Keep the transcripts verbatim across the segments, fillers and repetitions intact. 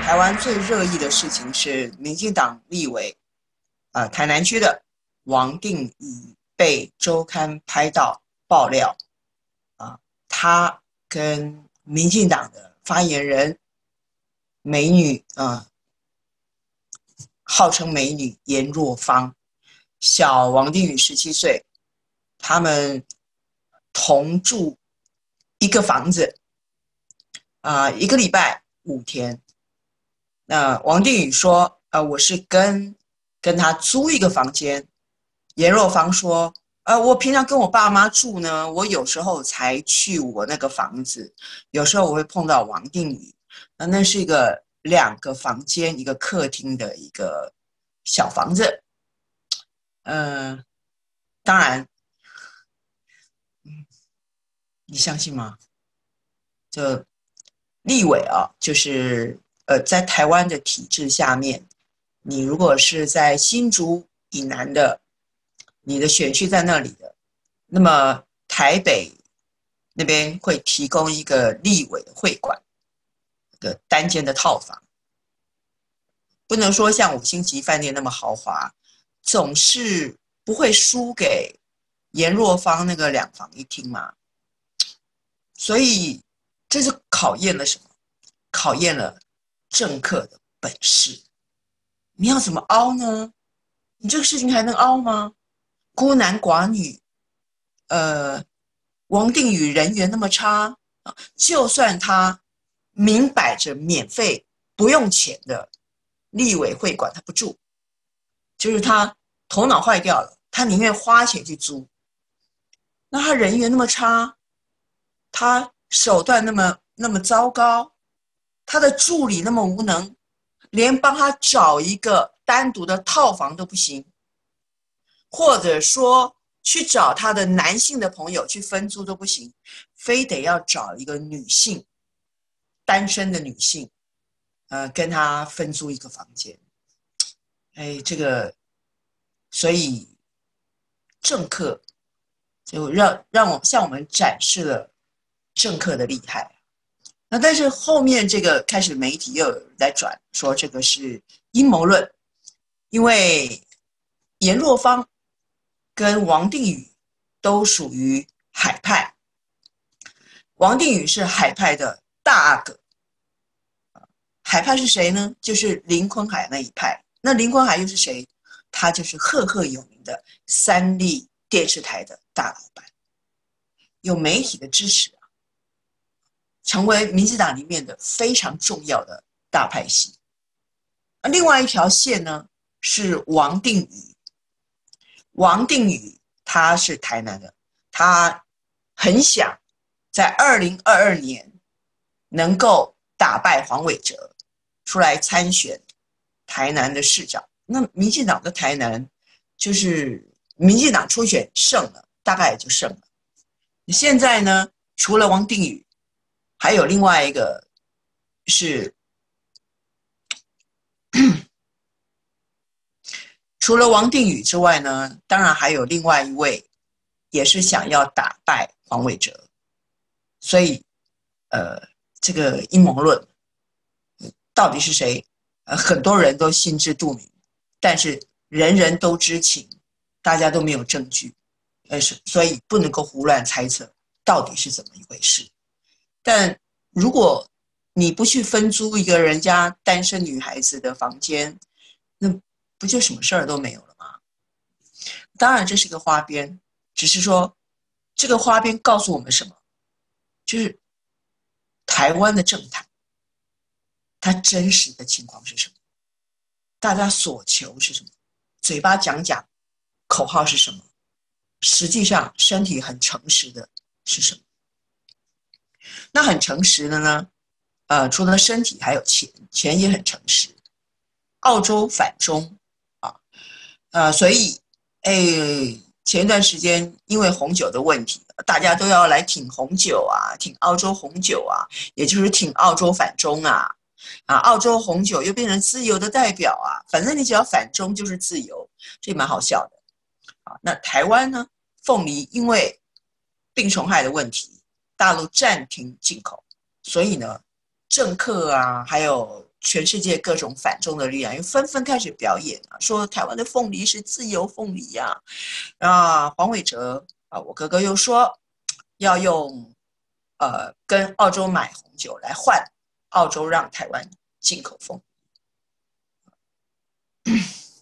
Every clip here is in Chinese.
台湾最热议的事情是，民进党立委，呃，台南区的王定宇被周刊拍到爆料，啊，他跟民进党的发言人美女啊，号称美女颜若芳，小王定宇十七岁，他们同住一个房子，啊，一个礼拜五天。那王定宇说，呃，我是跟跟他租一个房间。颜若芳说，呃，我平常跟我爸妈住呢，我有时候才去我那个房子，有时候我会碰到王定宇。那那是一个两个房间一个客厅的一个小房子。嗯、呃，当然，你相信吗？就立委啊，就是呃，在台湾的体制下面，你如果是在新竹以南的，你的选区在那里的，那么台北那边会提供一个立委的会馆，一个单间的套房，不能说像五星级饭店那么豪华，总是不会输给颜若芳那个两房一厅嘛。所以这是考验了什么？考验了政客的本事。你要怎么凹呢？你这个事情还能凹吗？孤男寡女，呃，王定宇人缘那么差，就算他明摆着免费不用钱的立委会馆，他不住，就是他头脑坏掉了，他宁愿花钱去租。那他人缘那么差，他手段那么那么糟糕，他的助理那么无能，连帮他找一个单独的套房都不行，或者说去找他的男性的朋友去分租都不行，非得要找一个女性，单身的女性，呃，跟他分租一个房间。哎，这个，所以政客就让让我向我们展示了政客的厉害。那但是后面这个开始媒体又有人在转说这个是阴谋论，因为颜若芳跟王定宇都属于海派，王定宇是海派的大阿哥。海派是谁呢？就是林坤海那一派。那林坤海又是谁？他就是赫赫有名的三立电视台的大老板，有媒体的支持啊，成为民进党里面的非常重要的大派系。另外一条线呢是王定宇，王定宇他是台南的，他很想在二零二二年能够打败黄伟哲，出来参选台南的市长。那民进党的台南就是民进党初选胜了，大概也就胜了。现在呢，除了王定宇，还有另外一个是除了王定宇之外呢，当然还有另外一位也是想要打败黄伟哲。所以呃，这个阴谋论到底是谁？呃，很多人都心知肚明，但是人人都知情，大家都没有证据，呃，所以不能够胡乱猜测到底是怎么一回事。但如果你不去分租一个人家单身女孩子的房间，那不就什么事儿都没有了吗？当然这是一个花边，只是说这个花边告诉我们什么？就是台湾的政坛它真实的情况是什么，大家所求是什么，嘴巴讲讲，口号是什么，实际上身体很诚实的是什么。那很诚实的呢，呃，除了身体还有钱，钱也很诚实。澳洲反中啊，呃，所以，哎，前一段时间因为红酒的问题，大家都要来挺红酒啊，挺澳洲红酒啊，也就是挺澳洲反中啊，啊，澳洲红酒又变成自由的代表啊，反正你只要反中就是自由，这蛮好笑的。啊，那台湾呢，凤梨因为病虫害的问题，大陆暂停进口，所以呢，政客啊，还有全世界各种反中的力量又纷纷开始表演啊，说台湾的凤梨是自由凤梨呀、啊，啊，黄伟哲啊，我哥哥又说要用呃跟澳洲买红酒来换澳洲让台湾进口凤梨，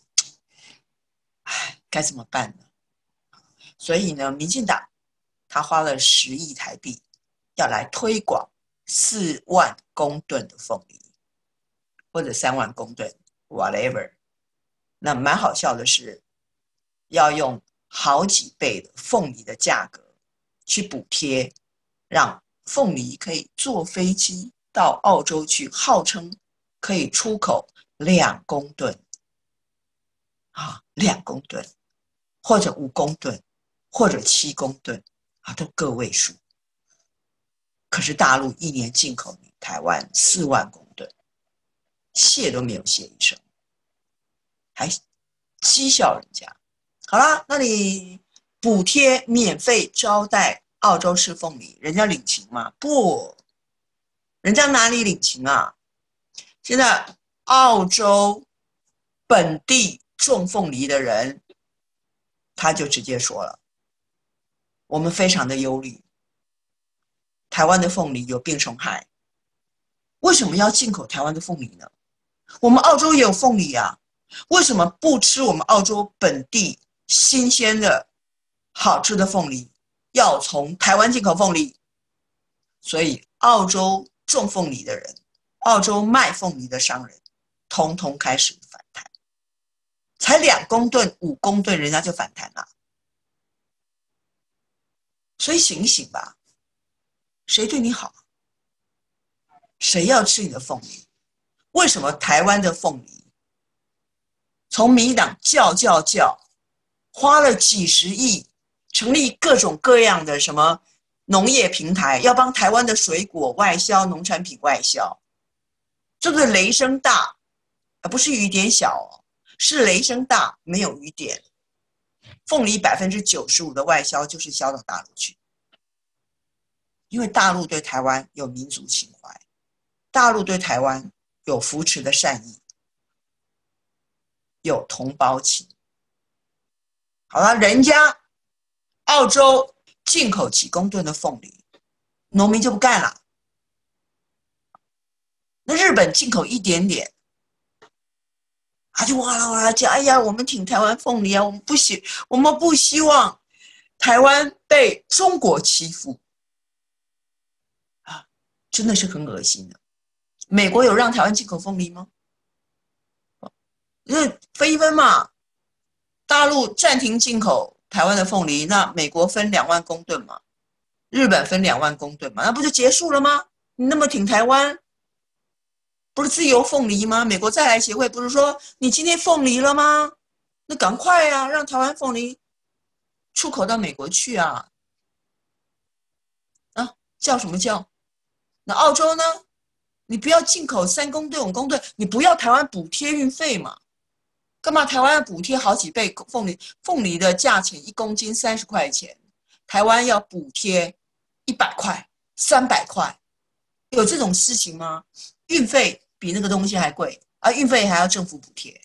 唉，该怎么办呢？所以呢，民进党他花了十亿台币要来推广四万公吨的凤梨，或者三万公吨 ，whatever。那蛮好笑的是，要用好几倍的凤梨的价格去补贴，让凤梨可以坐飞机到澳洲去，号称可以出口两公吨啊，两公吨，或者五公吨，或者七公吨啊，都个位数。可是大陆一年进口台湾四万公吨，谢都没有谢一声，还讥笑人家。好啦，那你补贴免费招待澳洲吃凤梨，人家领情吗？不，人家哪里领情啊？现在澳洲本地种凤梨的人，他就直接说了，我们非常的忧虑，台湾的凤梨有病虫害，为什么要进口台湾的凤梨呢？我们澳洲也有凤梨啊，为什么不吃我们澳洲本地新鲜的好吃的凤梨，要从台湾进口凤梨？所以澳洲种凤梨的人，澳洲卖凤梨的商人通通开始反弹，才两公吨五公吨人家就反弹了。所以醒一醒吧，谁对你好？谁要吃你的凤梨？为什么台湾的凤梨从民进党叫叫叫，花了几十亿成立各种各样的什么农业平台，要帮台湾的水果外销，农产品外销，这个雷声大，不是雨点小哦，是雷声大没有雨点。凤梨百分之九十五的外销就是销到大陆去，因为大陆对台湾有民族情怀，大陆对台湾有扶持的善意，有同胞情。好了，人家澳洲进口几公吨的凤梨，农民就不干了。那日本进口一点点，他就哇啦哇啦叫，哎呀，我们挺台湾凤梨啊，我们不希我们不希望台湾被中国欺负啊，真的是很恶心的。美国有让台湾进口凤梨吗？那分一分嘛，大陆暂停进口台湾的凤梨，那美国分两万公吨嘛，日本分两万公吨嘛，那不就结束了吗？你那么挺台湾，不是自由凤梨吗？美国在来协会不是说你今天凤梨了吗？那赶快啊，让台湾凤梨出口到美国去啊！啊，叫什么叫？那澳洲呢？你不要进口三公吨五公吨，你不要台湾补贴运费嘛？干嘛台湾要补贴好几倍凤梨？凤梨的价钱一公斤三十块钱，台湾要补贴一百块、三百块，有这种事情吗？运费比那个东西还贵啊，运费还要政府补贴，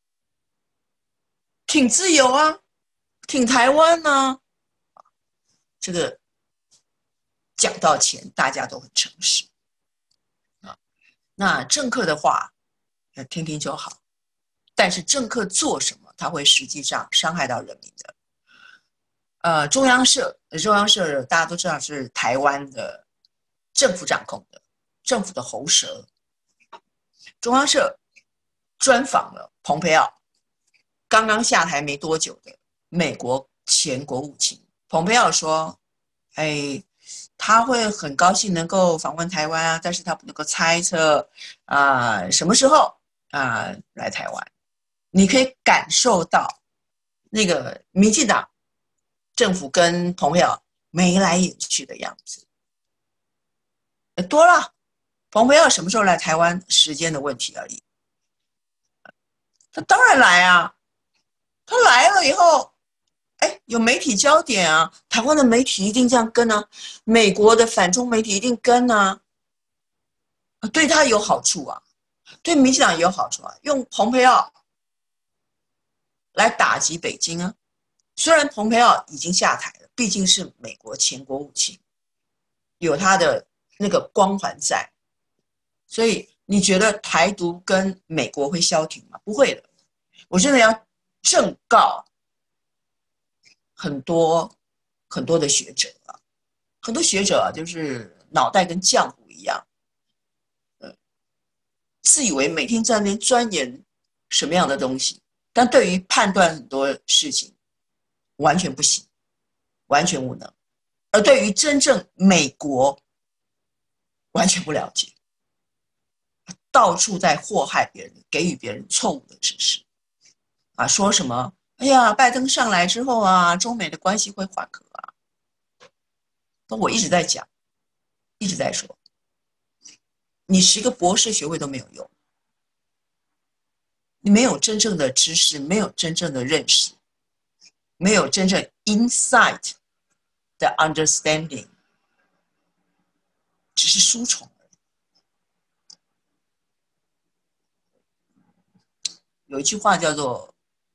挺自由啊，挺台湾啊。这个讲到钱，大家都很诚实啊。那政客的话，听听就好。但是政客做什么，他会实际上伤害到人民的。呃，中央社，中央社大家都知道是台湾的政府掌控的，政府的喉舌。中央社专访了蓬佩奥，刚刚下台没多久的美国前国务卿。蓬佩奥说：“哎，他会很高兴能够访问台湾啊，但是他不能够猜测啊、呃、什么时候啊、呃、来台湾。”你可以感受到那个民进党政府跟蓬佩奥眉来眼去的样子。多了，蓬佩奥什么时候来台湾，时间的问题而已。他当然来啊，他来了以后，哎，有媒体焦点啊，台湾的媒体一定这样跟啊，美国的反中媒体一定跟啊，对他有好处啊。 对民进党也有好处啊，用蓬佩奥来打击北京啊。虽然蓬佩奥已经下台了，毕竟是美国前国务卿，有他的那个光环在，所以你觉得台独跟美国会消停吗？不会的。我真的要正告很多很多的学者啊，很多学者啊，就是脑袋跟浆糊一样，呃，自以为每天在那边钻研什么样的东西，但对于判断很多事情完全不行，完全无能。而对于真正美国完全不了解，到处在祸害别人，给予别人错误的指示啊，说什么哎呀，拜登上来之后啊，中美的关系会缓和啊。那我一直在讲，一直在说，你十个博士学位都没有用，你没有真正的知识，没有真正的认识，没有真正 insight 的 understanding， 只是书虫。有一句话叫做，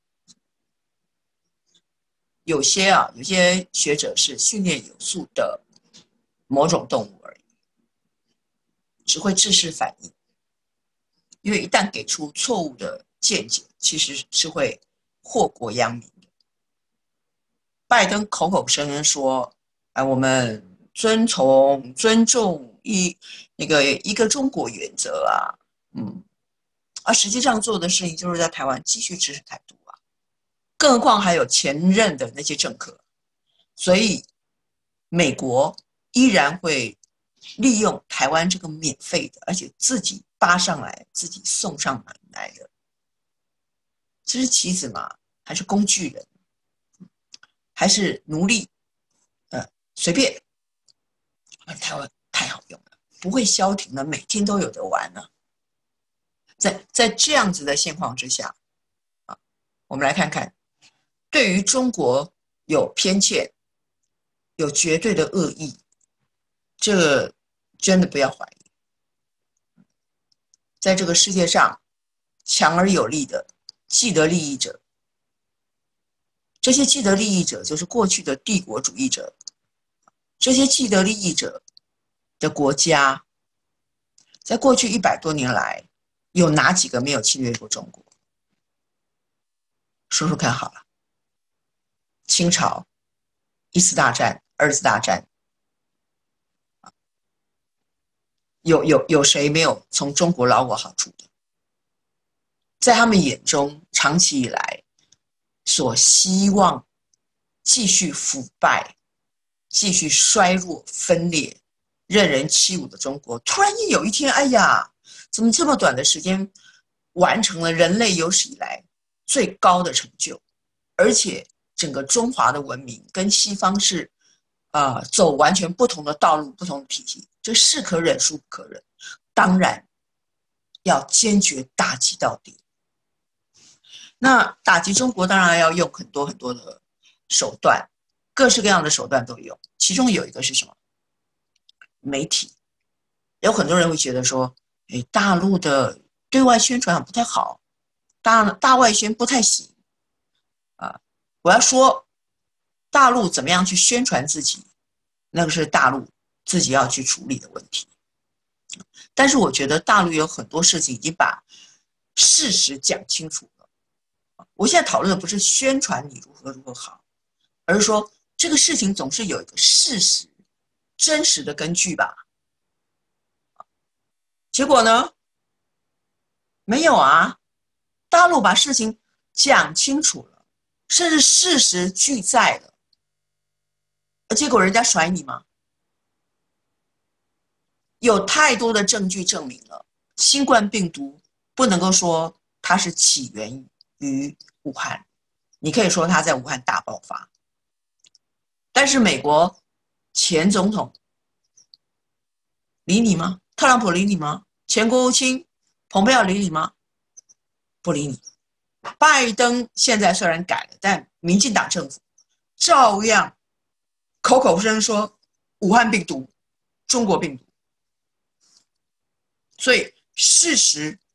有些啊，有些学者是训练有素的某种动物而已，只会知识反应。因为一旦给出错误的见解，其实是会祸国殃民的。拜登口口声声说，哎，我们遵从、尊重一那个一个中国原则啊，嗯，而实际上做的事情就是在台湾继续支持台独啊，更何况还有前任的那些政客，所以美国依然会利用台湾这个免费的，而且自己扒上来、自己送上门来的，这是棋子嘛？还是工具人？还是奴隶？呃，随便。台湾太好用了，不会消停的，每天都有得玩呢、啊。在在这样子的现况之下，啊，我们来看看，对于中国有偏见、有绝对的恶意，这个真的不要怀疑。在这个世界上，强而有力的既得利益者，这些既得利益者就是过去的帝国主义者，这些既得利益者的国家，在过去一百多年来，有哪几个没有侵略过中国？说说看好了。清朝、一次大战、二次大战，有有有谁没有从中国捞过好处的？在他们眼中，长期以来所希望继续腐败、继续衰弱、分裂、任人欺侮的中国，突然一有一天，哎呀，怎么这么短的时间完成了人类有史以来最高的成就，而且整个中华的文明跟西方是呃走完全不同的道路、不同的体系，这是可忍孰不可忍，当然要坚决打击到底。那打击中国当然要用很多很多的手段，各式各样的手段都有。其中有一个是什么？媒体。有很多人会觉得说，哎，大陆的对外宣传不太好，大大外宣不太行啊。我要说，大陆怎么样去宣传自己，那个是大陆自己要去处理的问题。但是我觉得大陆有很多事情已经把事实讲清楚了。我现在讨论的不是宣传你如何如何好，而是说这个事情总是有一个事实、真实的根据吧。结果呢？没有啊，大陆把事情讲清楚了，甚至事实俱在了，结果人家甩你吗？有太多的证据证明了，新冠病毒不能够说它是起源于武汉，你可以说它在武汉大爆发，但是美国前总统理你吗？特朗普理你吗？前国务卿蓬佩奥理你吗？不理你。拜登现在虽然改了，但民进党政府照样口口声声说武汉病毒、中国病毒，所以事实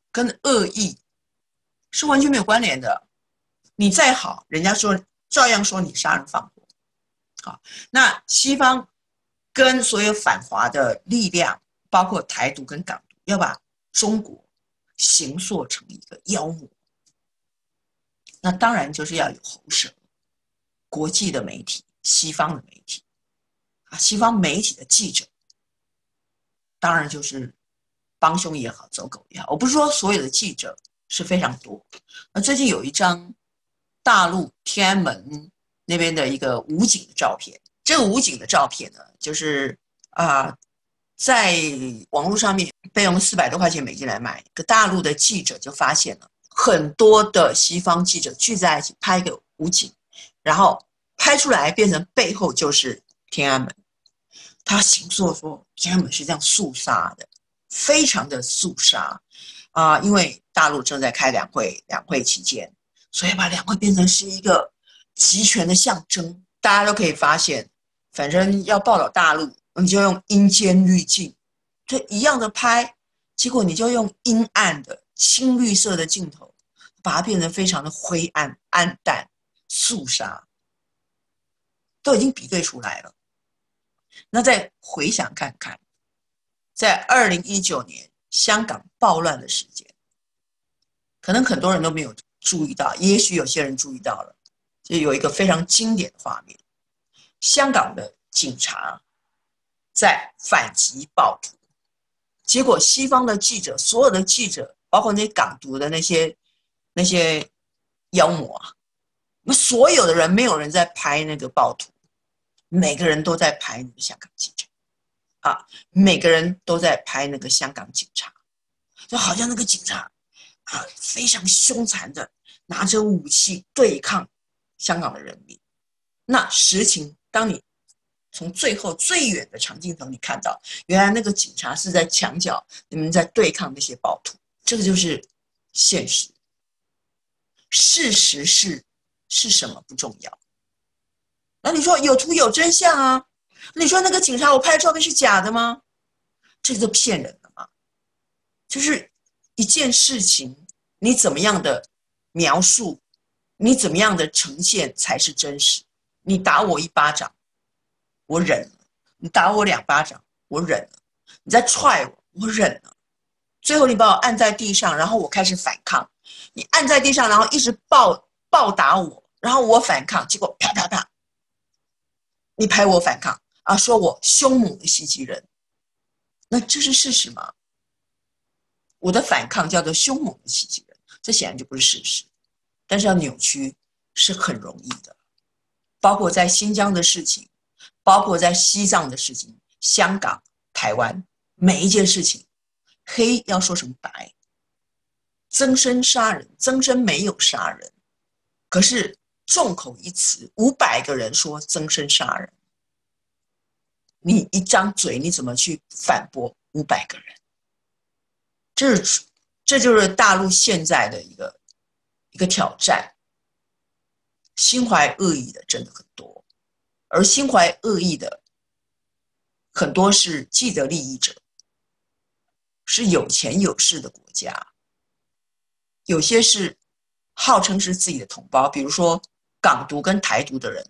跟恶意是完全没有关联的。你再好，人家说照样说你杀人放火。好，那西方跟所有反华的力量，包括台独跟港独，要把中国形塑成一个妖魔。那当然就是要有喉舌，国际的媒体、西方的媒体啊，西方媒体的记者，当然就是帮凶也好，走狗也好。我不是说所有的记者是非常多。那最近有一张大陆天安门那边的一个武警的照片，这个武警的照片呢，就是啊、呃，在网络上面被用四百多块钱美金来买，个大陆的记者就发现了很多的西方记者聚在一起拍一个武警，然后拍出来变成背后就是天安门。他形塑说天安门是这样肃杀的，非常的肃杀啊、呃！因为大陆正在开两会，两会期间，所以把两会变成是一个集权的象征。大家都可以发现，反正要报道大陆，你就用阴间滤镜，就一样的拍，结果你就用阴暗的青绿色的镜头，把它变成非常的灰暗、暗淡、肃杀，都已经比对出来了。那再回想看看，在二零一九年香港暴乱的时间，可能很多人都没有注意到，也许有些人注意到了，就有一个非常经典的画面，香港的警察在反击暴徒，结果西方的记者，所有的记者，包括那些港独的那些那些妖魔啊，那所有的人没有人在拍那个暴徒，每个人都在拍那个香港记者啊，每个人都在拍那个香港警察，就好像那个警察啊非常凶残的拿着武器对抗香港的人民。那实情，当你从最后最远的长镜头你看到，原来那个警察是在墙角，你们在对抗那些暴徒，这个就是现实。事实是是什么不重要，那你说有图有真相啊？你说那个警察我拍的照片是假的吗？这个就骗人了嘛。就是一件事情，你怎么样的描述，你怎么样的呈现才是真实。你打我一巴掌，我忍了；你打我两巴掌，我忍了；你再踹我，我忍了。最后你把我按在地上，然后我开始反抗。你按在地上，然后一直暴暴打我，然后我反抗，结果啪啪啪，你拍我反抗啊，说我凶猛的袭击人，那这是事实吗？我的反抗叫做凶猛的袭击人，这显然就不是事实。但是要扭曲是很容易的，包括在新疆的事情，包括在西藏的事情，香港、台湾，每一件事情，黑要说成白。曾参杀人，曾参没有杀人，可是众口一词，五百个人说曾参杀人，你一张嘴你怎么去反驳五百个人？这是这就是大陆现在的一个一个挑战。心怀恶意的真的很多，而心怀恶意的很多是既得利益者，是有钱有势的国家。有些是号称是自己的同胞，比如说港独跟台独的人，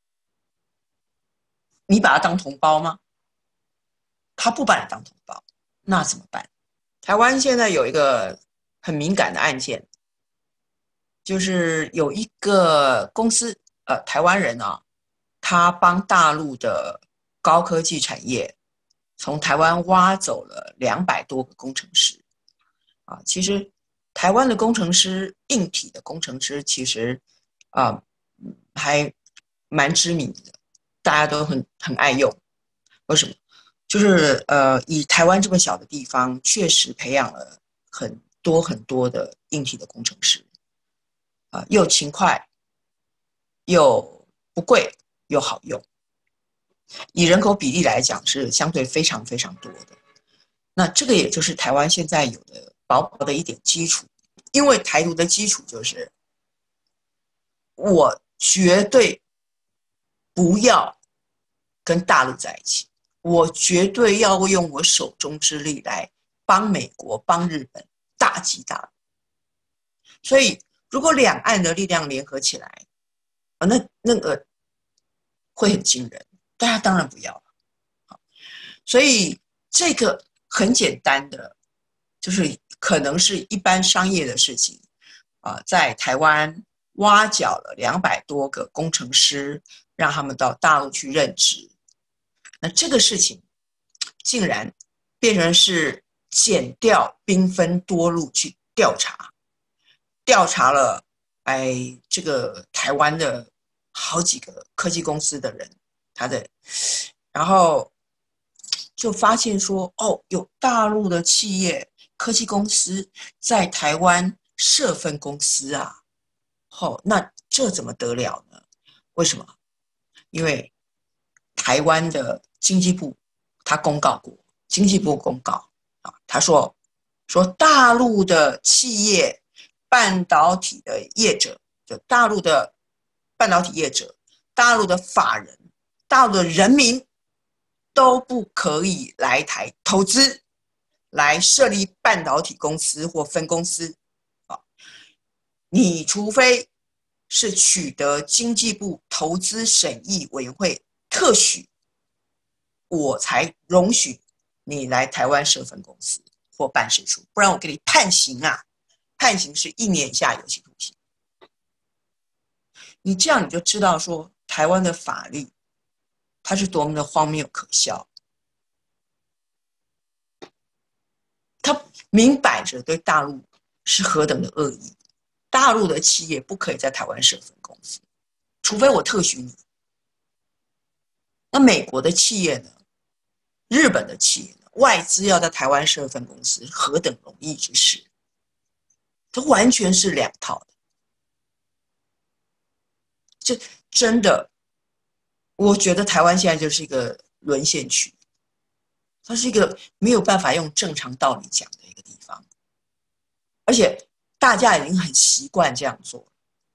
你把他当同胞吗？他不把你当同胞，那怎么办？台湾现在有一个很敏感的案件，就是有一个公司，呃，台湾人啊，他帮大陆的高科技产业从台湾挖走了两百多个工程师啊，其实。台湾的工程师，硬体的工程师，其实啊、呃、还蛮知名的，大家都很很爱用。为什么？就是呃，以台湾这么小的地方，确实培养了很多很多的硬体的工程师，啊、呃，又勤快，又不贵，又好用。以人口比例来讲，是相对非常非常多的。那这个也就是台湾现在有的薄薄的一点基础，因为台独的基础就是我绝对不要跟大陆在一起，我绝对要用我手中之力来帮美国、帮日本打打击大陆。所以，如果两岸的力量联合起来，啊，那那个会很惊人。大家当然不要了。所以这个很简单的，就是可能是一般商业的事情啊、呃，在台湾挖角了两百多个工程师，让他们到大陆去任职。那这个事情竟然变成是检调兵分多路去调查，调查了哎这个台湾的好几个科技公司的人，他的，然后就发现说，哦，有大陆的企业科技公司在台湾设分公司啊，哦，那这怎么得了呢？为什么？因为台湾的经济部他公告过，经济部公告啊，他说说大陆的企业、半导体的业者，就大陆的半导体业者、大陆的法人、大陆的人民都不可以来台投资，来设立半导体公司或分公司啊，你除非是取得经济部投资审议委员会特许，我才容许你来台湾设分公司或办事处，不然我给你判刑啊！判刑是一年以下有期徒刑。你这样你就知道说台湾的法律它是多么的荒谬可笑，它明摆着对大陆是何等的恶意。大陆的企业不可以在台湾设分公司，除非我特许你。那美国的企业呢？日本的企业呢？外资要在台湾设分公司，何等容易之事？这完全是两套的。这真的，我觉得台湾现在就是一个沦陷区，它是一个没有办法用正常道理讲的一个地方，而且大家已经很习惯这样做，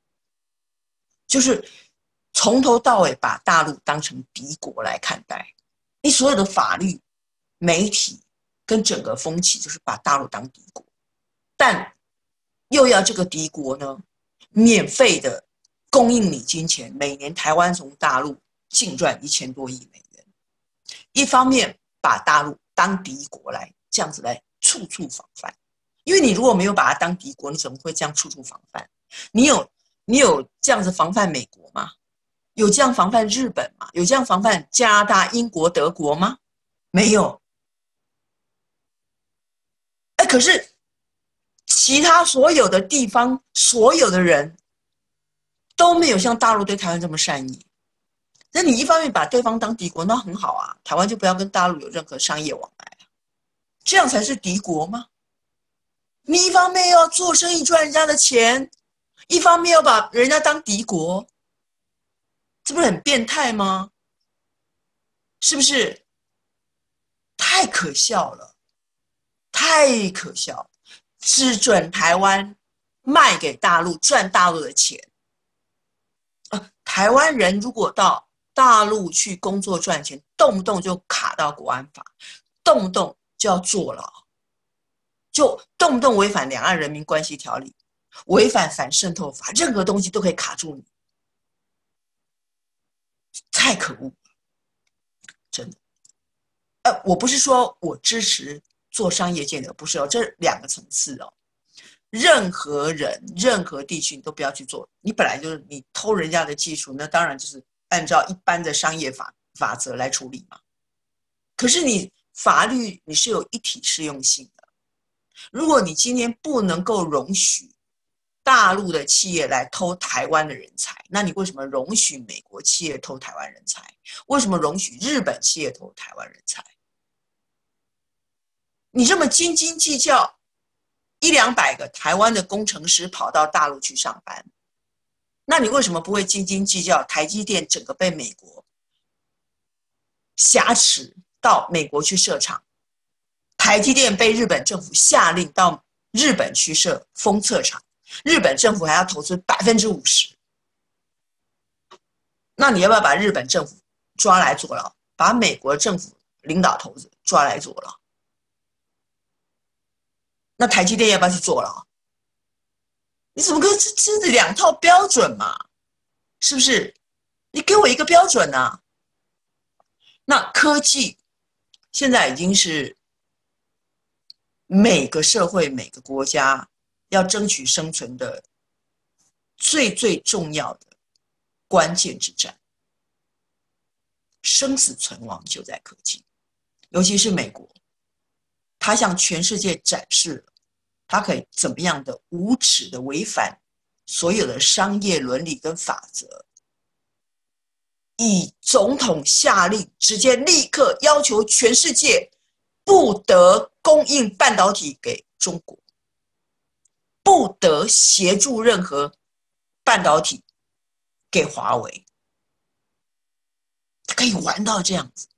就是从头到尾把大陆当成敌国来看待，你所有的法律、媒体跟整个风气就是把大陆当敌国，但又要这个敌国呢，免费的供应你金钱，每年台湾从大陆净赚一千多亿美元。一方面把大陆当敌国来这样子来处处防范，因为你如果没有把它当敌国，你怎么会这样处处防范？你有你有这样子防范美国吗？有这样防范日本吗？有这样防范加拿大、英国、德国吗？没有。哎，可是其他所有的地方，所有的人都没有像大陆对台湾这么善意。那你一方面把对方当敌国，那很好啊，台湾就不要跟大陆有任何商业往来啊，这样才是敌国吗？你一方面要做生意赚人家的钱，一方面要把人家当敌国，这不是很变态吗？是不是？太可笑了，太可笑！只准台湾卖给大陆，赚大陆的钱。啊，台湾人如果到大陆去工作赚钱，动不动就卡到国安法，动不动就要坐牢，就动不动违反两岸人民关系条例，违反反渗透法，任何东西都可以卡住你，太可恶了，真的。呃，我不是说我支持做商业间的，不是哦，这两个层次哦。任何人、任何地区你都不要去做，你本来就是你偷人家的技术，那当然就是按照一般的商业法法则来处理嘛。可是你法律你是有一体适用性的，如果你今天不能够容许大陆的企业来偷台湾的人才，那你为什么容许美国企业偷台湾人才？为什么容许日本企业偷台湾人才？你这么斤斤计较，一两百个台湾的工程师跑到大陆去上班，那你为什么不会斤斤计较台积电整个被美国挟持到美国去设厂，台积电被日本政府下令到日本去设封测厂，日本政府还要投资百分之五十，那你要不要把日本政府抓来坐牢，把美国政府领导头子抓来坐牢？ 那台积电要不要去做了？你怎么跟这这两套标准嘛？是不是？你给我一个标准啊。那科技现在已经是每个社会、每个国家要争取生存的最最重要的关键之战，生死存亡就在科技。尤其是美国，它向全世界展示了它可以怎么样的无耻的违反所有的商业伦理跟法则，以总统下令，直接立刻要求全世界不得供应半导体给中国，不得协助任何半导体给华为，可以玩到这样子。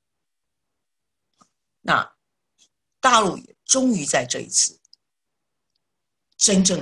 那大陆也终于在这一次真正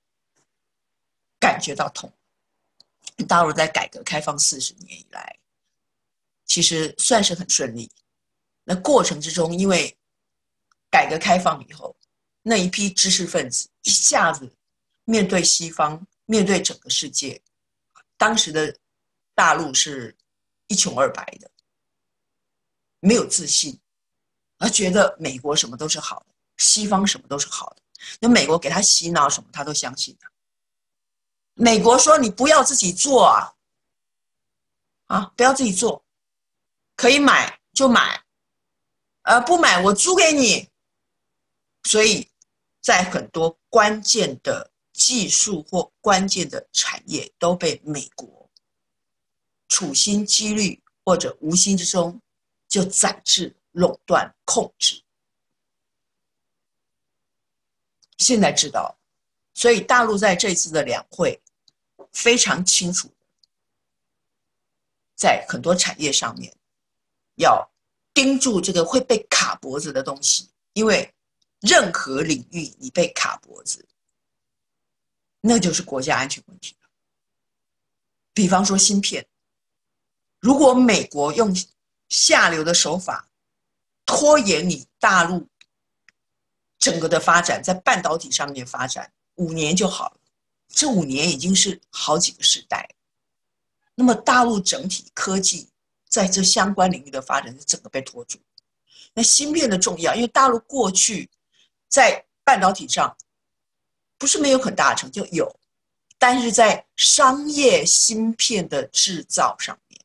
感觉到痛。大陆在改革开放四十年以来，其实算是很顺利。那过程之中，因为改革开放以后，那一批知识分子一下子面对西方，面对整个世界，当时的大陆是一穷二白的，没有自信，而觉得美国什么都是好的，西方什么都是好的。那美国给他洗脑什么，他都相信他。美国说你不要自己做啊，啊，不要自己做，可以买就买，呃，不买我租给你。所以在很多关键的技术或关键的产业都被美国处心积虑或者无心之中就宰制、垄断、控制。现在知道，所以大陆在这次的两会非常清楚，在很多产业上面要盯住这个会被卡脖子的东西，因为任何领域你被卡脖子，那就是国家安全问题了。比方说芯片，如果美国用下流的手法拖延你大陆整个的发展，在半导体上面发展五年就好了，这五年已经是好几个时代。那么大陆整体科技在这相关领域的发展是整个被拖住。那芯片的重要，因为大陆过去在半导体上不是没有很大的成就，有，但是在商业芯片的制造上面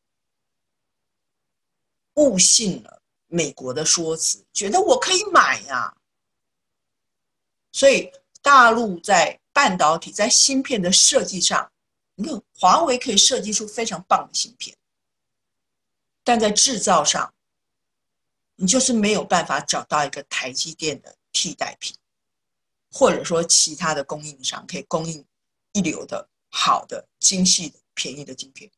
误信了美国的说辞，觉得我可以买呀。所以大陆在半导体在芯片的设计上，你看华为可以设计出非常棒的芯片，但在制造上你就是没有办法找到一个台积电的替代品，或者说其他的供应商可以供应一流的好的精细的便宜的晶片，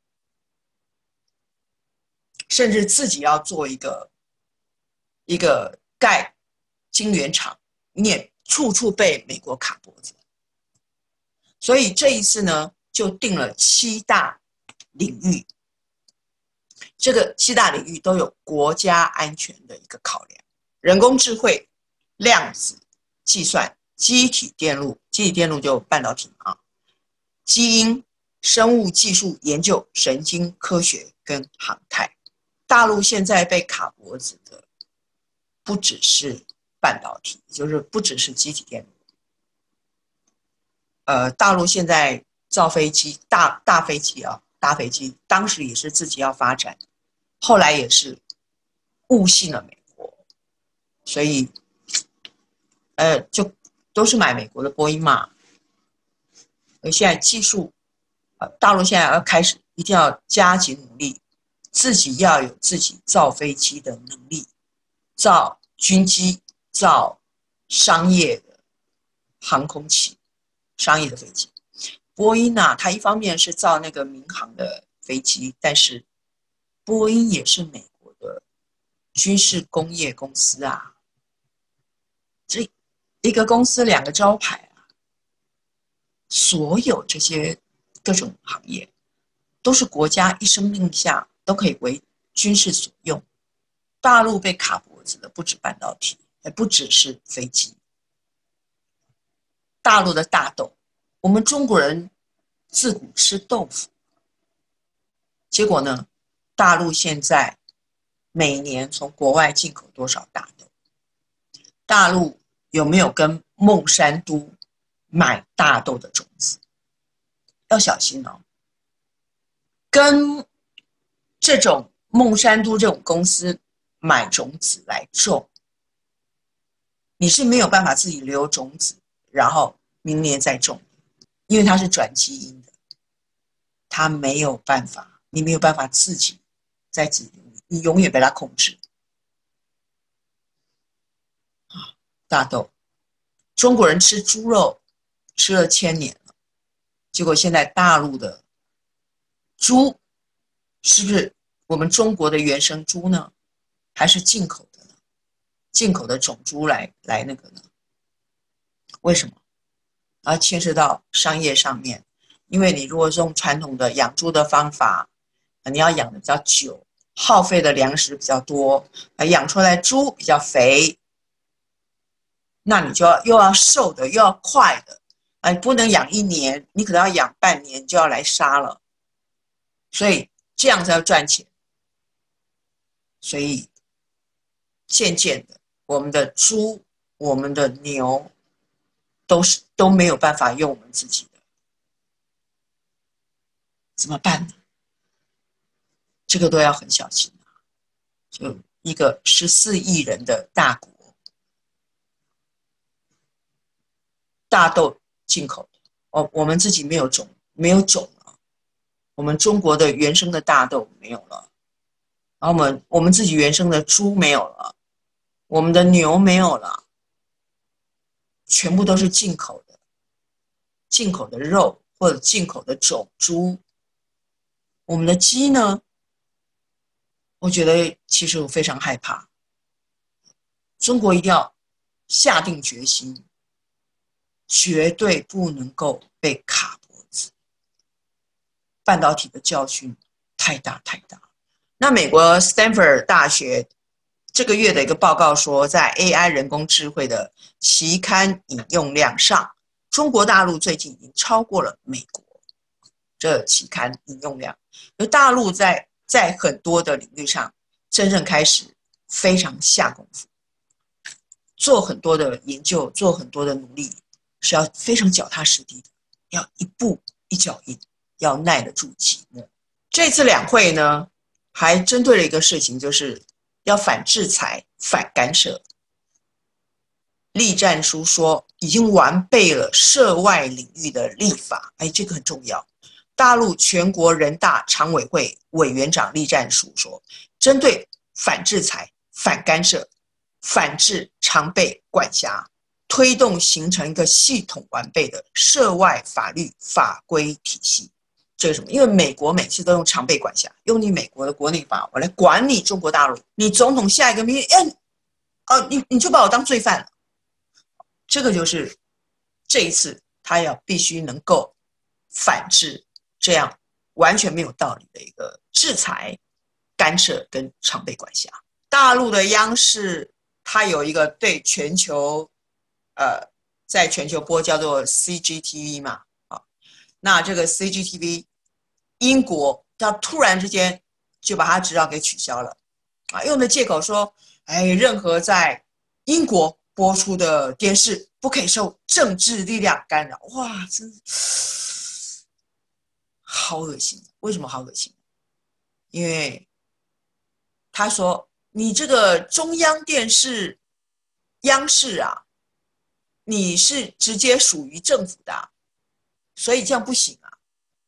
甚至自己要做一个一个盖晶圆厂，你也处处被美国卡脖子。所以这一次呢，就定了七大领域，这个七大领域都有国家安全的一个考量：人工智慧、量子计算、基体电路，基体电路就半导体啊，基因、生物技术研究、神经科学跟航太。大陆现在被卡脖子的不只是半导体，就是不只是基体电路。呃，大陆现在造飞机，大大飞机啊，大飞机，当时也是自己要发展，后来也是误信了美国，所以，呃，就都是买美国的波音嘛。而现在技术，呃，大陆现在要开始一定要加紧努力，自己要有自己造飞机的能力，造军机，造商业的航空器。商业的飞机，波音啊，它一方面是造那个民航的飞机，但是波音也是美国的军事工业公司啊，这一个公司两个招牌啊，所有这些各种行业都是国家一声令下都可以为军事所用。大陆被卡脖子的不止半导体，也不只是飞机， 大陆的大豆，我们中国人自古吃豆腐，结果呢，大陆现在每年从国外进口多少大豆？大陆有没有跟孟山都买大豆的种子？要小心哦，跟这种孟山都这种公司买种子来种，你是没有办法自己留种子，然后明年再种，因为它是转基因的，它没有办法，你没有办法自己在自己，你永远被它控制。大豆，中国人吃猪肉吃了千年了，结果现在大陆的猪是不是我们中国的原生猪呢？还是进口的呢？进口的种猪来来那个呢？为什么？啊，牵涉到商业上面，因为你如果是用传统的养猪的方法，你要养的比较久，耗费的粮食比较多，养出来猪比较肥，那你就要又要瘦的又要快的，啊，你不能养一年，你可能要养半年就要来杀了，所以这样才要赚钱。所以渐渐的，我们的猪、我们的牛都是都没有办法用我们自己的，怎么办呢？这个都要很小心啊！就一个十四亿人的大国，大豆进口的，哦，我们自己没有种，没有种了，我们中国的原生的大豆没有了，然后我们我们自己原生的猪没有了，我们的牛没有了，全部都是进口的，进口的肉或者进口的种猪。我们的鸡呢？我觉得其实我非常害怕，中国一定要下定决心，绝对不能够被卡脖子。半导体的教训太大太大。那美国 Stanford 大学这个月的一个报告说，在 A I 人工智慧的期刊引用量上，中国大陆最近已经超过了美国这期刊引用量，而大陆在在很多的领域上真正开始非常下功夫，做很多的研究，做很多的努力，是要非常脚踏实地的，要一步一脚印，要耐得住寂寞。这次两会呢，还针对了一个事情，就是要反制裁、反干涉。栗战书说，已经完备了涉外领域的立法，哎，这个很重要。大陆全国人大常委会委员长栗战书说，针对反制裁、反干涉、反制常备管辖，推动形成一个系统完备的涉外法律法规体系。这个什么？因为美国每次都用常备管辖，用你美国的国内法，我来管你中国大陆。你总统下一个命令，哎，哦，你你就把我当罪犯了。这个就是这一次他要必须能够反制这样完全没有道理的一个制裁、干涉跟常备管辖。大陆的央视它有一个对全球，呃，在全球播叫做 C G T V 嘛，啊，那这个 C G T V， 英国它突然之间就把它执照给取消了，啊，用的借口说，哎，任何在英国播出的电视不可以受政治力量干扰。哇，真好恶心！为什么好恶心？因为他说你这个中央电视央视啊，你是直接属于政府的啊，所以这样不行啊。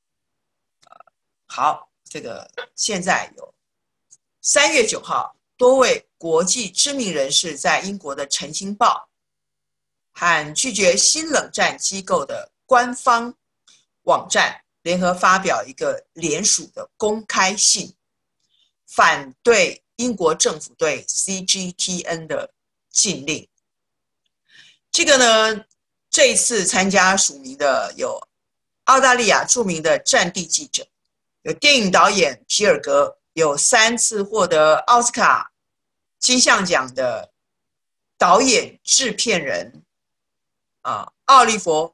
好，这个现在有三月九号，多位国际知名人士在英国的《晨星报》和拒绝新冷战机构的官方网站联合发表一个联署的公开信，反对英国政府对 C G T N 的禁令。这个呢，这一次参加署名的有澳大利亚著名的战地记者，有电影导演皮尔格，有三次获得奥斯卡金像奖的导演制片人啊，奥利弗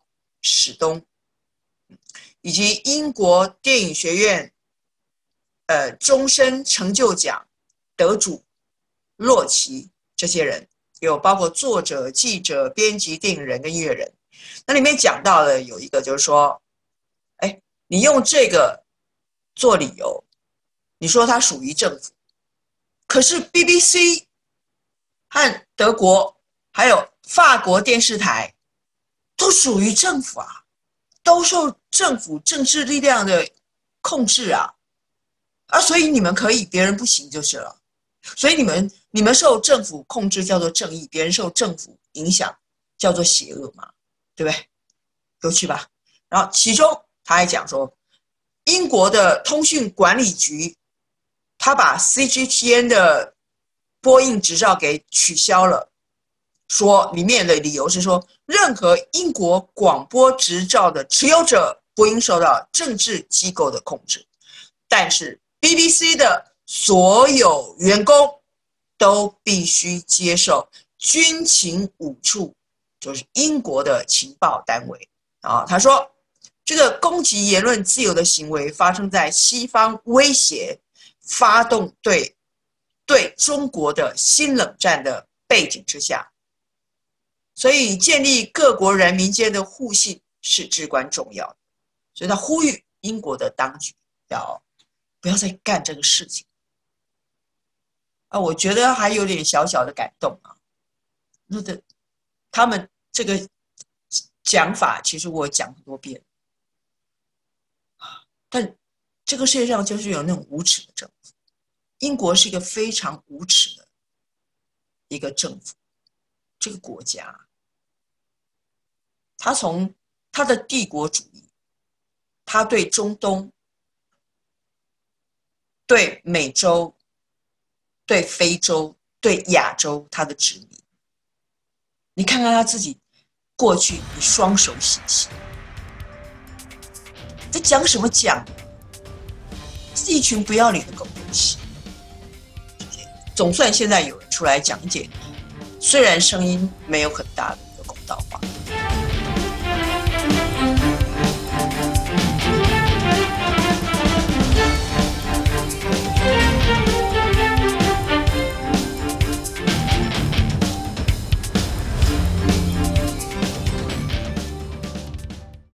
史东，以及英国电影学院呃终身成就奖得主洛奇，这些人有包括作者、记者、编辑、电影人跟音乐人。那里面讲到了有一个就是说，哎，你用这个做理由，你说它属于政府，可是 B B C 和德国还有法国电视台都属于政府啊，都受政府政治力量的控制啊，啊，所以你们可以，别人不行就是了。所以你们你们受政府控制叫做正义，别人受政府影响叫做邪恶嘛，对不对？有趣吧？然后其中他还讲说，英国的通讯管理局他把 C G T N 的播映执照给取消了，说里面的理由是说，任何英国广播执照的持有者不应受到政治机构的控制，但是 B B C 的所有员工都必须接受军情五处，就是英国的情报单位啊。他说，这个攻击言论自由的行为发生在西方威胁发动对对中国的新冷战的背景之下，所以建立各国人民间的互信是至关重要的。所以他呼吁英国的当局要不要再干这个事情啊！我觉得还有点小小的感动啊。那的他们这个讲法，其实我讲很多遍，但这个世界上就是有那种无耻的政府。英国是一个非常无耻的一个政府，这个国家，他从他的帝国主义，他对中东、对美洲、对非洲、对亚洲他的殖民，你看看他自己过去，你双手写写，在讲什么讲？是一群不要脸的狗东西。总算现在有人出来讲解，虽然声音没有很大的一个公道话。